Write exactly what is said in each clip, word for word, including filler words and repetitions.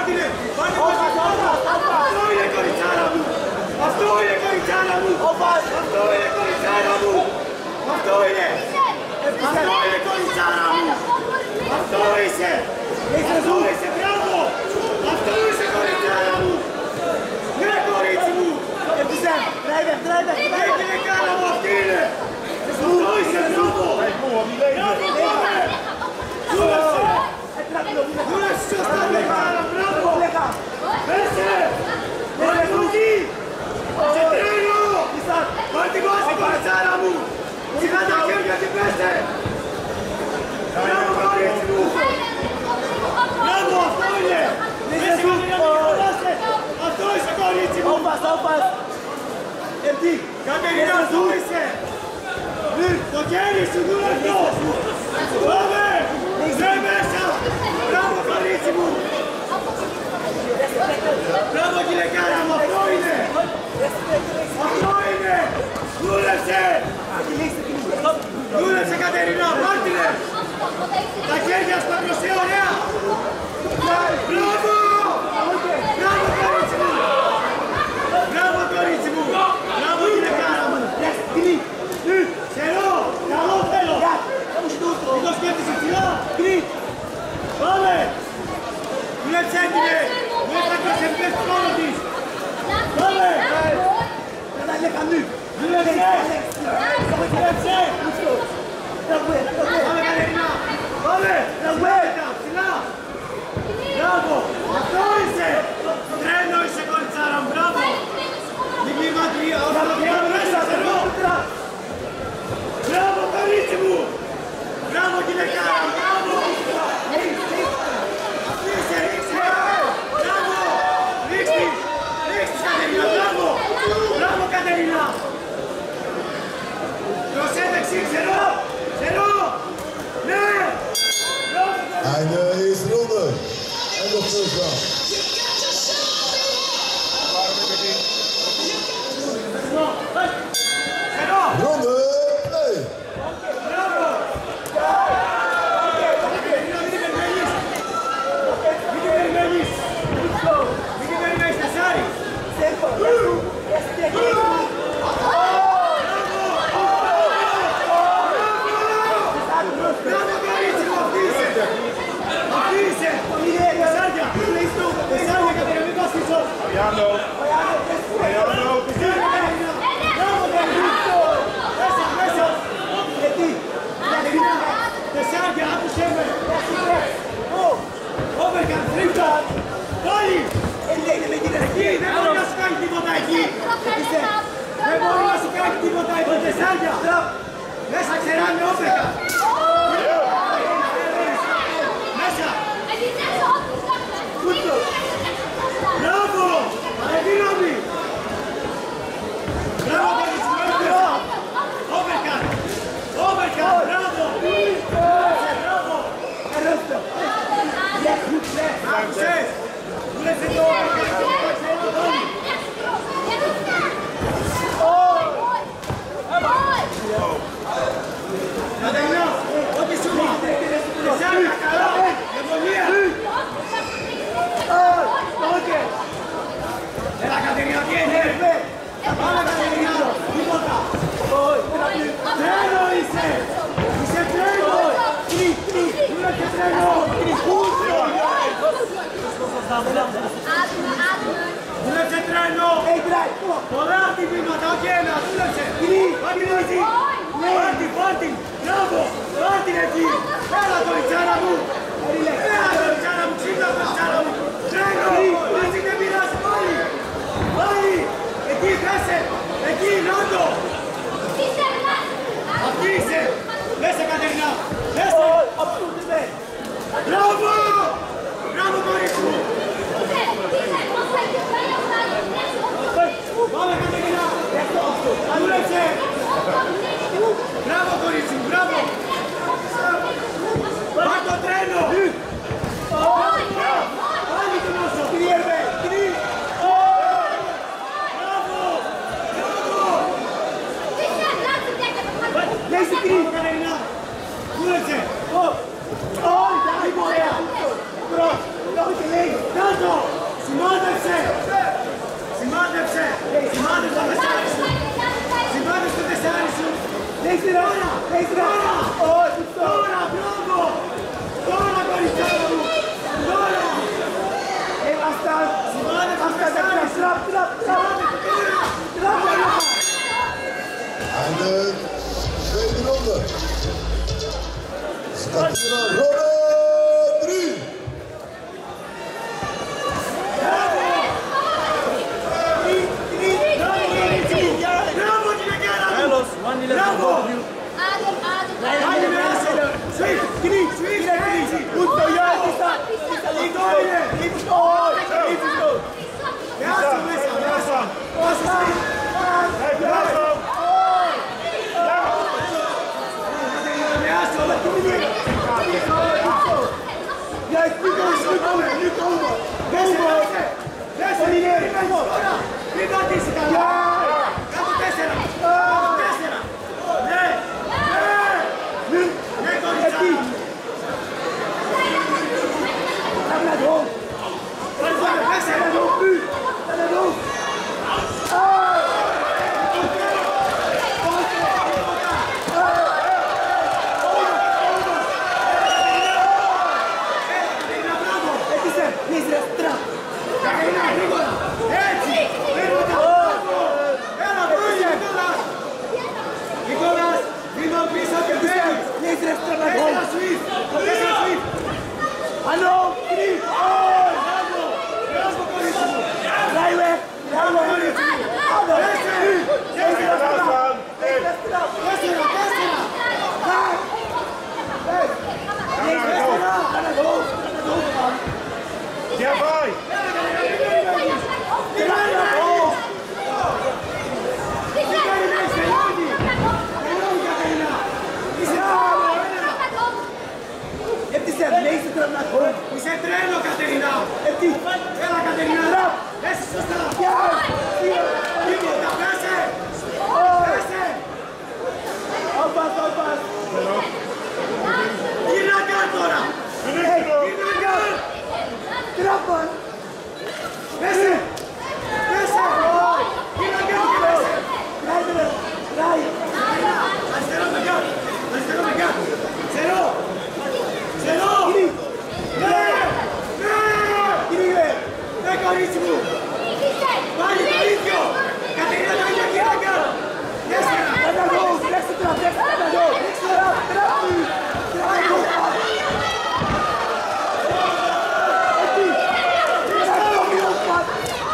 Πάρτινε! Πάρτινε! Αυτό είναι κοριτσάρα μου! Αυτό είναι κοριτσάρα μου! Αυτό είναι κοριτσάρα μου! Αυτό είναι! Αυτό είναι κοριτσάρα μου! Αυτό είσαι! Αυτό είσαι! Μπράβο! Αυτό είσαι κοριτσάρα μου! Ναι, κορίτσι μου! Ναι, γυναικάρα μου αυτή είναι! Αυτό είσαι! Μπράβο! Δούλεψε! Δούλεψε σωστά, γυναικάρα! Μπράβο! Πέσε! Μορφούκι! Σε τρένω! Πάρ' την κόση, κοριτσάρα μου! Σιγά τα χέρια και πέστε! Μπράβο, κορίτσι μου! Μπράβο, αυτό είναι! Πέσε, Κατερίνα, αυτό είσαι, κορίτσι μου! Κατερίνα, αυτό είσαι! Το χέρι σου, δούλευτο! Πάμε! Ζε μέσα! Μπράβο, κορίτσι μου! Μπράβο, γυναικάρα μου, αυτό είναι! Αυτό είναι! Δούλεψε! Δούλεψε, Κατερίνα, πάρτινε! Τα χέρια σου πακροσέ, ωραία! Μπράβο! Μπράβο, κορίτσι μου! Μπράβο, κορίτσι μου! Μπράβο, γυναικάρα μου! Ξερό! Καλό θέλω! Μην το σκέφτεσαι ψηλά! Πάμε! Δούλεψε, έτοιμε! Μην έπραξε πες πάνω της! Πάμε! Δούλεψε! Δούλεψε! Πάμε, Κατερίνα! Πάμε! Ψηλά! Ψηλά! Μπράβο! Αυτό είσαι! Τρένο είσαι, κοριτσάρα μου! Μπράβο! Μην κλίματρία! Όσο το πιάνω μέσα! Μπράβο, κορίτσι μου! Μπράβο, γυναικάρα! Μπράβο! Ρίξε, ρίξε! Μπράβο! Ρίξτε! Ρίξτε, Κατερίνα! Μπράβο! Μπράβο, Κατερίνα! Προσέταξε, ξερό! Ξερό! Ναι! Einde eerste ronde. En de first round. Ronde twee. Ariano! Ariano! Μέσα, μέσα! Τεσσάρια, άκουσέ με! Overcut, τρίφτα! Πάλι! Εκεί, δεν μπορεί να σου κάνει τίποτα εκεί! Δεν μπορεί να σου κάνει τίποτα εκεί, τεσσάρια! Μέσα ξεράνε overcut! Μέσα! Μπράβο! Αδύναμη! Μπράβο, κορίτσι! Overcut! Overcut! Μπράβο! Μπράβο! Άκουσες! Δούλεψε το overcut! Κατερίνα! Ό,τι σου είπα! Τεσσάρια, καλά! Εμβολία! Έλα, Κατερίνα, τι έγινε! Πάμε, Κατερίνα! Τίποτα! Τρένο είσαι! Είσαι τρένο! Δούλεψε τρένο! Δούλεψε τρένο! Πολλά χτυπήματα, όχι ένα! Δούλεψε! Πάρτι μαζί! Πάρτι, πάρτι! Μπράβο! Πάρτι εκεί! Έλα, κοριτσάρα μου! Έλα, κοριτσάρα μου! Ξύπνα, κοριτσάρα μου! Τρένο! Έτσι δεν πειράζει πάλι! Πάλι! Εκεί πέσε! Εκεί, Νάντο! Αυτή είσαι! Μέσα, Κατερίνα! Μέσα! Μπράβο! Μπράβο, κορίτσι μου! Πάμε, Κατερίνα! Δούλεψε! Μπράβο, κορίτσι μου! Μπράβο! Πάρ' το τρένο! Πάλι τον όσο! Μπράβο! Μπράβο! Κατερίνα! Δούλεψε! Extra! Extra! Oh, Dora, bravo! Dora con il cielo! Dora! E basta! Simone, basta! Trap, trap, trap! Trap! En de tweede ronde. Start ronde drie. Bravo! Adem, adem, Hajde, Measo! Svi! Kri! Svi! Kri! Utno, ja! Ista! Ista! Ligorije! Ista! Ista! Measo, Measo! Measo! Measo! Measo! Measo! Ja, ik moet nu komen! Nu komen! Komen! Measo! Measo! Prima deze kant! Ja! Gaat het tessera! Gaat het tessera! Nee! Nee! Nu! Nee, kom niet aan! Ga naar de hoofd! Ga naar de hoofd! Ga naar de hoofd! Nu! Ga naar de hoofd! Hallo, Kri! Oh, bravo! Bravo, Corinthians! Rij weg! Rij weg! Hallo! Deze is straf! Deze is straf! Deze is straf! Daar! Deze is straf! Ga naar de hoofd! Ga naar de hoofd, man! Ja, vai! Ga naar de hoofd! Ga naar de hoofd! Lees het er naar voren. We zijn trainen, Caterina. En die. Ja, Caterina. Trap. Deze is straf. Ja. Die moet naar Besse. Besse. Oppas, oppas. Hier naar kant, Dora. Hier naar kant. Trap, man. Besse. Besse. Hier naar kant, Besse. Draai er. Draai. Zero, mijn kant. Zero, mijn kant. Zero. Zero! Kiri! Nee! Nee! Kiri weer! Nee, Carissimo! Vai, Maurizio! Caterina, dai, dai, dai, dai! Destra! Dai, dai, dai! Destra, trap, destra, dai, dai! Trap, trap! Trap, trap! E qui! Trap, trap, trap!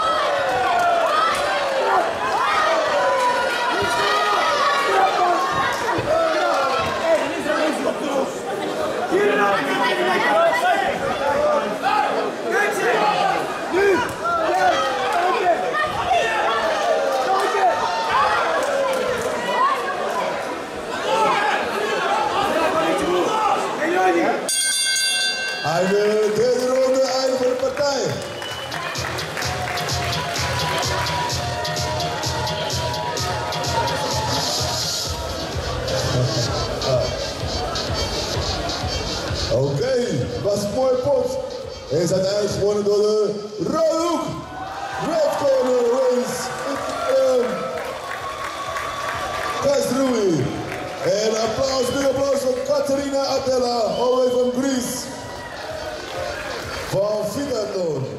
Einde derde ronde, einde van de partij. Oké, okay, was een mooie pot. Hij is uiteindelijk gewonnen door de rode hoek. Red corner wins um, Kasrui. En applaus, big applaus voor Caterina Adela, all the way from Greece. Van Figaro.